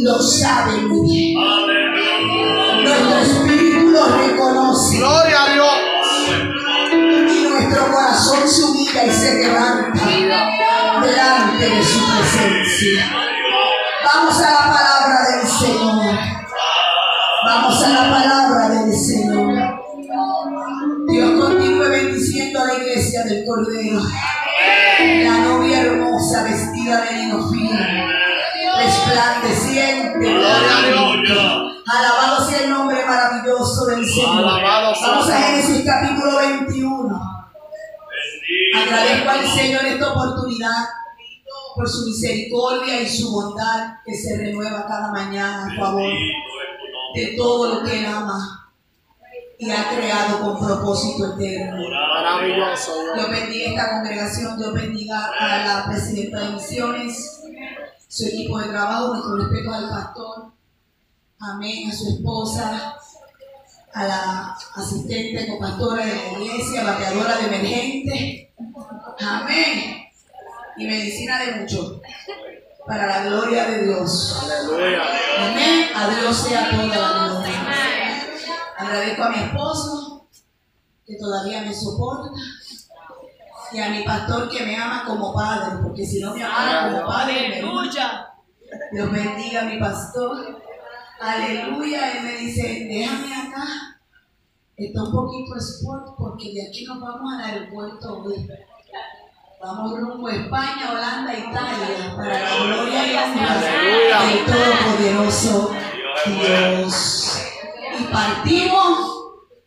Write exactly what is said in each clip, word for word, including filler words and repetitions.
lo sabe muy bien. Nuestro espíritu lo reconoce. Gloria a Dios. Y nuestro corazón se humilla y se levanta delante de su presencia. Vamos a la palabra del Señor. Vamos a la palabra del Señor. Dios continúe bendiciendo a la iglesia del Cordero. La novia hermosa vestida de lino fino, resplandeciente. Gloria a Dios. Alabado sea el nombre maravilloso del Señor. Alabado sea. Vamos a Génesis capítulo veintiuno. Agradezco al Señor esta oportunidad por su misericordia y su bondad que se renueva cada mañana a favor de todo lo que Él ama y ha creado con propósito eterno. Maravilloso. Dios bendiga esta congregación, Dios bendiga a la presidenta de misiones, su equipo de trabajo, nuestro respeto al pastor, amén, a su esposa, a la asistente copastora de la iglesia, bateadora de emergente, amén, y medicina de muchos, para la gloria de Dios. Aleluya. Amén, a Dios sea toda la gloria. Agradezco a mi esposo, que todavía me soporta, y a mi pastor que me ama como padre, porque si no me amara como padre, me ama. Dios bendiga a mi pastor. Aleluya. Él me dice, déjame acá. Está un poquito sport porque de aquí nos vamos al aeropuerto hoy. Vamos rumbo a España, Holanda, Italia, para la gloria y honra del Todopoderoso Dios. Y partimos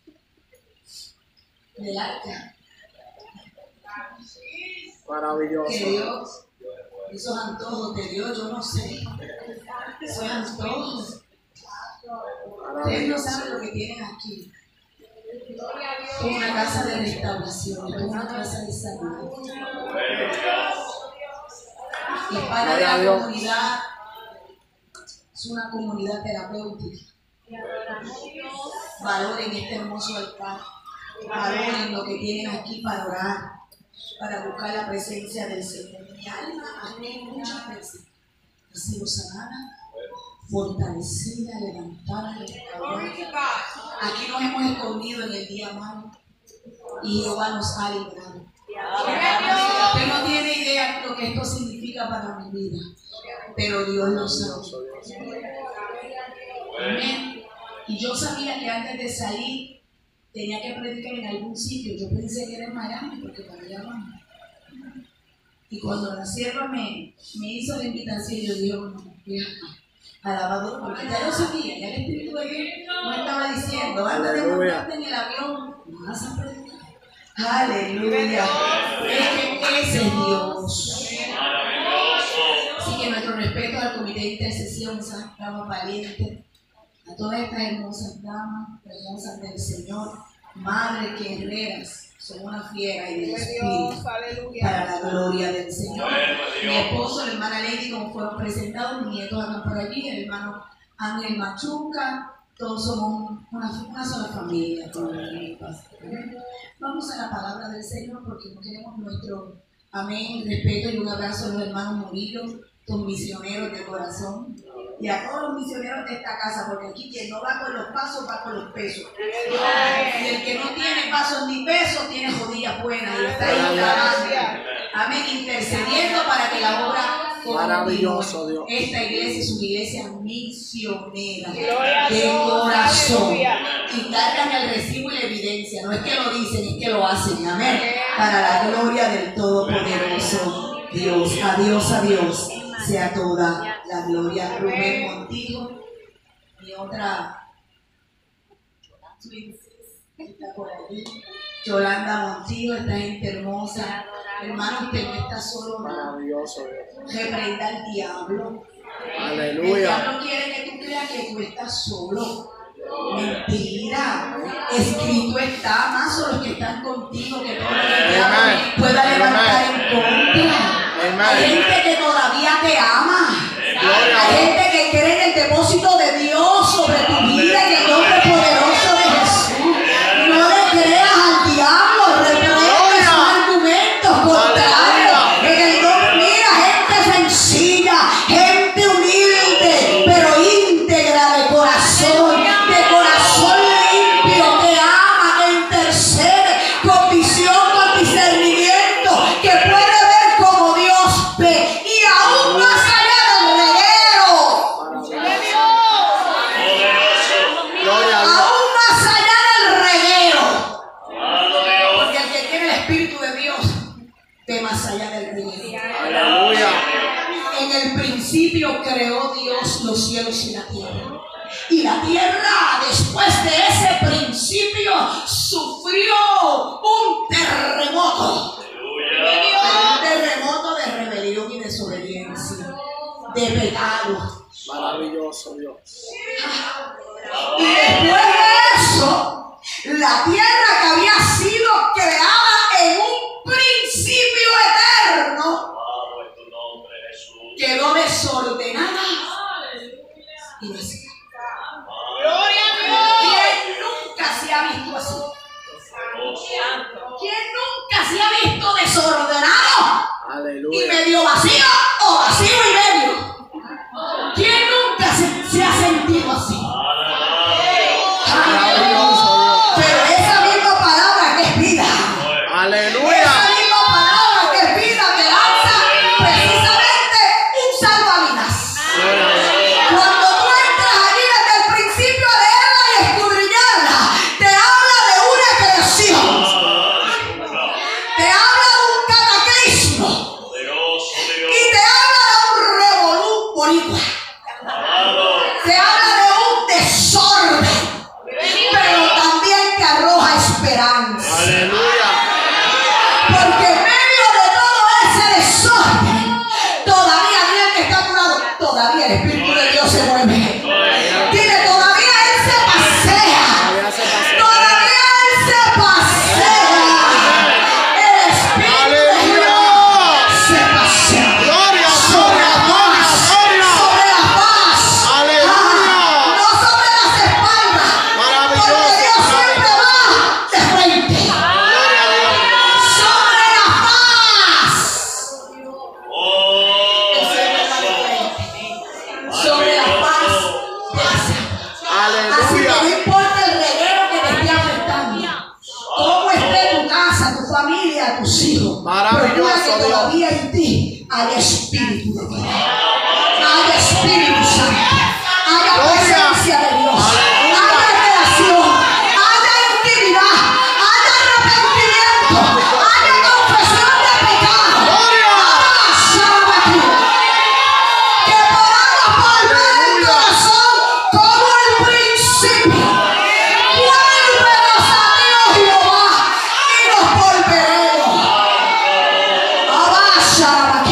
del arca. Maravilloso. Que Dios, esos antojos de Dios, yo no sé. Esos antojos. Ustedes no saben lo que tienen aquí. Es una casa de restauración, es una casa de salud. Y para de la comunidad, es una comunidad terapéutica. Valoren este hermoso altar. Valoren lo que tienen aquí para orar, para buscar la presencia del Señor. Mi alma aquí muchas veces ha sido sanada, fortalecida, levantada, restaurada. Aquí nos hemos escondido en el día malo y Jehová nos ha librado. Usted no tiene idea de lo que esto significa para mi vida, pero Dios lo sabe. Amén. Y yo sabía que antes de salir tenía que predicar en algún sitio. Yo pensé que era en Miami, porque para allá vamos. Y cuando la sierva me, me hizo la invitación, yo dije, bueno, voy acá. Alabado, porque ya lo sabía, ya el Espíritu de Dios me estaba diciendo, antes de montarte en el avión, vas a predicar. Aleluya. Es que ese es Dios. Así que nuestro respeto al comité de intercesión, esas damas valientes, a todas estas hermosas damas, hermosas del Señor, madres guerreras, son una fiera y del Espíritu, para la gloria del Señor. Mi esposo, la hermana Lady, como fueron presentados, mis nietos andan por allí, el hermano Ángel Machuca, todos somos una, una sola familia. Vamos a la palabra del Señor porque no queremos nuestro amén, respeto y un abrazo a los hermanos Murillo, tus misioneros de corazón, y a todos los misioneros de esta casa, porque aquí quien no va con los pasos va con los pesos. Y el que no tiene pasos ni pesos tiene jodillas buenas y está ahí clamando. Amén, intercediendo para que la obra maravilloso Dios. Esta iglesia es una iglesia misionera de corazón y cargan el recibo y la evidencia. No es que lo dicen, es que lo hacen. Amén. Para la gloria del Todopoderoso Dios. A Dios, a Dios sea toda la gloria. Rubén Montijo, mi otra está por allí. Yolanda Montijo, esta gente hermosa. Hermano, usted no está solo. Maravilloso. Reprenda al diablo. Aleluya. El diablo quiere que tú creas que tú estás solo. Mentira. Escrito está, más son los que están contigo, que todo el diablo pueda levantar en contra. Hay gente que todavía te ama. Hay gente que cree en el depósito de Dios sobre tu vida en el nombre poderoso de Jesús. No le creas al diablo, reprende sus argumentos contrarios. En el nombre, mira, gente sencilla, gente humilde, pero cielos y la tierra. Y la tierra, después de ese principio, sufrió un terremoto. Un terremoto de rebelión y desobediencia, de pecado. Maravilloso Dios. Y después de eso, la tierra que había sido creada en un principio eterno quedó desordenada y vacía. ¿Quién nunca se ha visto así? ¿Quién nunca se ha visto desordenado Aleluya. y medio vacío o vacío y medio? ¿Quién nunca se, se ha sentido así? Maravilloso Pero esa misma palabra que es vida, Dios. Aleluya. esa misma palabra que es vida te lanza precisamente un salvavidas. Cuando tú entras allí desde el principio a leerla y escudriñarla, te habla de una creación, te habla de un cataclismo y te habla de un revolú boricua. Se habla de un desorden, pero también te arroja esperanza. Aleluya. Porque en medio de todo ese desorden, todavía alguien que está curado, todavía el Espíritu de Dios se mueve. Dile, todavía Él se pasea. Todavía se pasea. Todavía Él se pasea. El Espíritu de Aleluya. Dios se pasea. Gloria, Sobre la gloria, paz, gloria. sobre la paz. Aleluya. Ah, no sobre las espaldas. Maravilloso. Porque Dios siempre va de frente. Gloria a Dios. Sobre la paz. Él siempre va de frente. Sobre la paz pasa. Así que no Aleluya. importa el reguero que te esté afectando, cómo esté tu casa, tu familia, tus hijos, Maravilloso procura que Dios. todavía en ti hay Espíritu de Dios, hay Espíritu Santo, haya Gloria. presencia de Dios, Aleluya. haya relación, haya intimidad, haya arrepentimiento, haya confesión de pecado. Gloria. Ah, Shabbat. Que podamos volver el corazón como el principio. Vuélvenos a Dios, Jehová, y nos volveremos. Abba, Shabbat.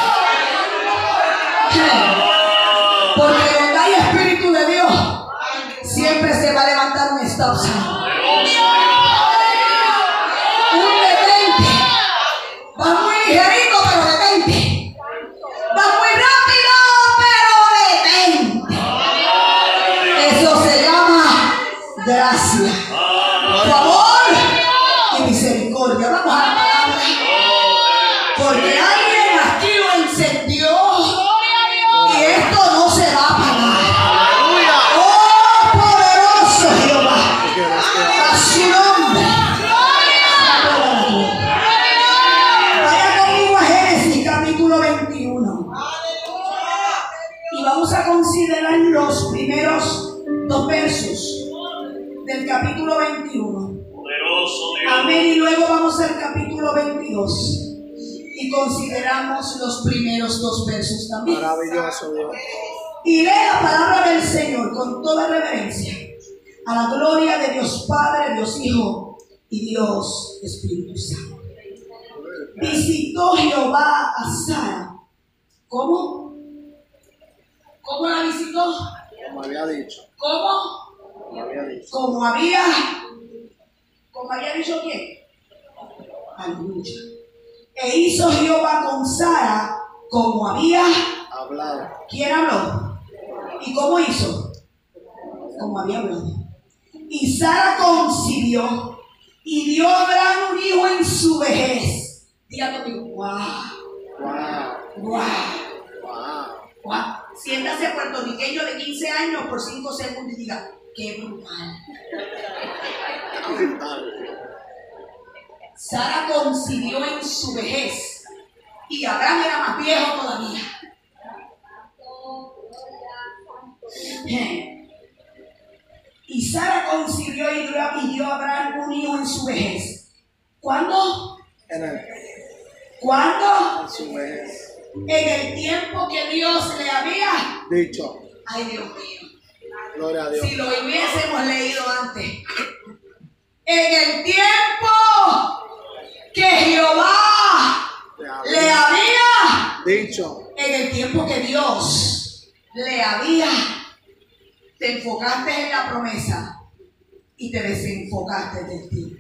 Porque donde hay Espíritu de Dios, siempre se va a levantar un stop sign. Un detente. Va muy ligerito, pero detente. Va muy rápido, pero detente. Eso se llama gracia, favor y misericordia. Vamos a la palabra. Porque alguien aquí lo encendió y esto no se va a apagar. Aleluya. Oh, poderoso Jehová, a su nombre. Vaya conmigo a Génesis capítulo veintiuno. Y vamos a considerar los primeros dos versos del capítulo veintiuno. Amén. Y luego vamos al capítulo veintidós. Y consideramos los primeros dos versos también. Maravilloso Dios. Y lee la palabra del Señor con toda reverencia, a la gloria de Dios Padre, Dios Hijo y Dios Espíritu Santo. Visitó Jehová a Sara. ¿Cómo? ¿Cómo la visitó? Como había dicho. ¿Cómo? Como había dicho. Como había, como había dicho quién. Aleluya. E hizo Jehová con Sara como había. Hablado. ¿Quién habló? ¿Y cómo hizo? Como había hablado. Y Sara concibió y dio a Abraham un hijo en su vejez. Diga conmigo, wow, Wow. wow, Wow. wow. Siéntase puertorriqueño de quince años por cinco segundos y diga, qué brutal. Sara concibió en su vejez y Abraham era más viejo todavía. Y Sara concibió y dio, y dio a Abraham un hijo en su vejez. ¿Cuándo? En el, ¿Cuándo? en su vejez. En el tiempo que Dios le había Dicho. Ay, Dios mío. Gloria a Dios. Si lo hubiésemos leído antes. En el tiempo que Jehová le había dicho. En el tiempo que Dios le había, te enfocaste en la promesa y te desenfocaste del tiempo.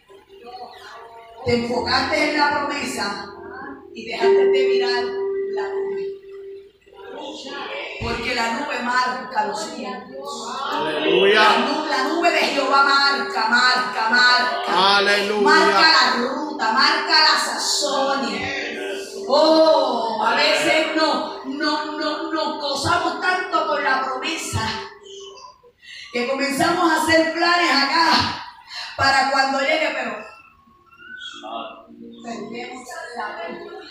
Te enfocaste en la promesa y dejaste de mirar la nube. Porque la nube marca los tiempos. Aleluya. La nube, la nube de Jehová marca, marca, marca. Aleluya. Marca la ruta, marca las sazones. Oh, a veces no, no, no, nos gozamos tanto con la promesa que comenzamos a hacer planes acá para cuando llegue, pero perdemos la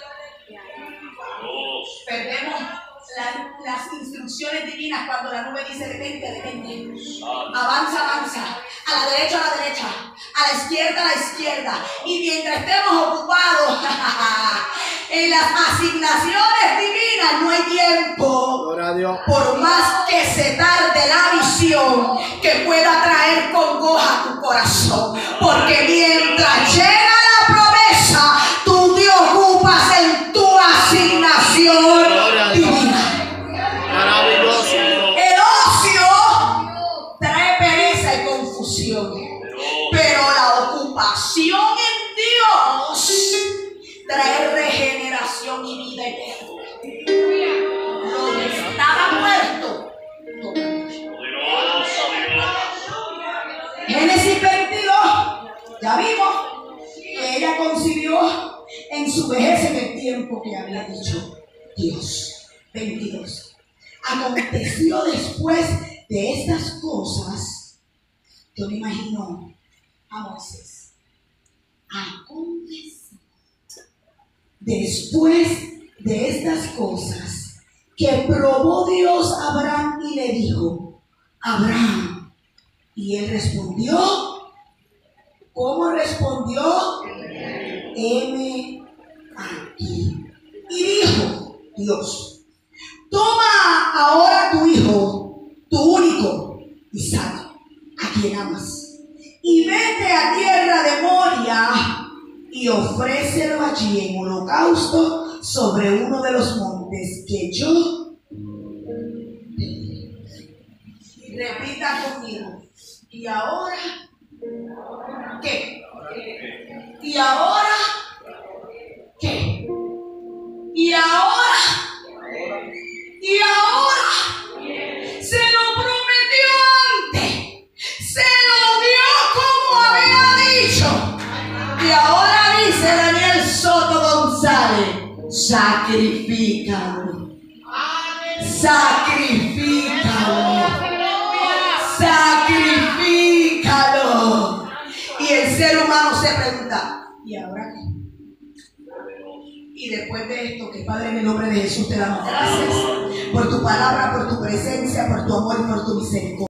perdemos la, las instrucciones divinas cuando la nube dice detente, detente, avanza, avanza, a la derecha, a la derecha, a la izquierda, a la izquierda, y mientras estemos ocupados en las asignaciones divinas no hay tiempo. Gloria a Dios. Por más que se tarde la visión que pueda traer congoja a tu corazón, porque mientras llega la promesa tú te ocupas en tu asignación divina. Maravilloso. El ocio trae pereza y confusión, pero la ocupación en Dios trae regeneración y vida eterna. Lo que estaba muerto. Génesis veintidós, ya vimos que ella concibió en su vejez en el tiempo que había dicho Dios. veintidós. Aconteció después de estas cosas, yo me imagino a Moisés. Aconteció. Después de estas cosas, que probó Dios a Abraham y le dijo, Abraham, y él respondió, ¿cómo respondió? Heme aquí. Y dijo Dios, toma ahora tu hijo, tu único, Isaac, a quien amas, y vete a tierra de Moria, y ofrécelo allí en holocausto sobre uno de los montes que yo te diré. Repita conmigo. ¿Y ahora qué? ¿Y ahora qué? ¿Y ahora? ¿Y ahora? Se lo prometió antes. Se lo dio como había dicho. Y ahora dice Daniel Soto González, sacrifícalo, sacrifícalo, sacrifícalo. Y el ser humano se pregunta, ¿y ahora qué? Y después de esto, que Padre, en el nombre de Jesús te damos gracias por tu palabra, por tu presencia, por tu amor y por tu misericordia.